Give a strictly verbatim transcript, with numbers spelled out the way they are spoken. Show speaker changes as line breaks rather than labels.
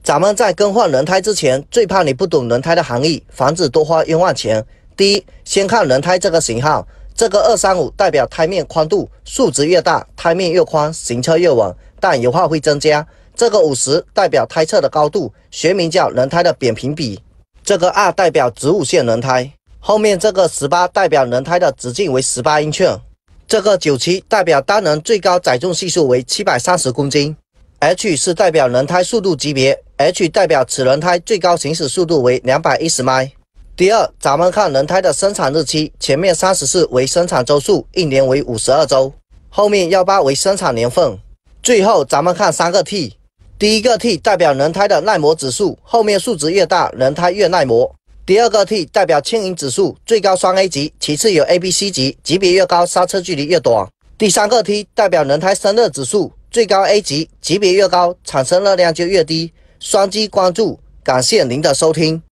咱们在更换轮胎之前，最怕你不懂轮胎的含义，防止多花冤枉钱。第一，先看轮胎这个型号，这个二三五代表胎面宽度，数值越大，胎面越宽，行车越稳，但油耗会增加。这个五十代表胎侧的高度，学名叫轮胎的扁平比。这个二代表子午线轮胎，后面这个十八代表轮胎的直径为十八英寸。这个九七代表单人最高载重系数为七百三十公斤。H 是代表轮胎速度级别 ，H 代表此轮胎最高行驶速度为两百一十迈。第二，咱们看轮胎的生产日期，前面三十四为生产周数，一年为五十二周，后面幺八为生产年份。最后，咱们看三个 T， 第一个 T 代表轮胎的耐磨指数，后面数值越大，轮胎越耐磨。第二个 T 代表轻盈指数，最高双 A 级，其次有 A、B、C 级，级别越高，刹车距离越短。第三个 T 代表轮胎散热指数，最高 A 级，级别越高，产生热量就越低。双击关注，感谢您的收听。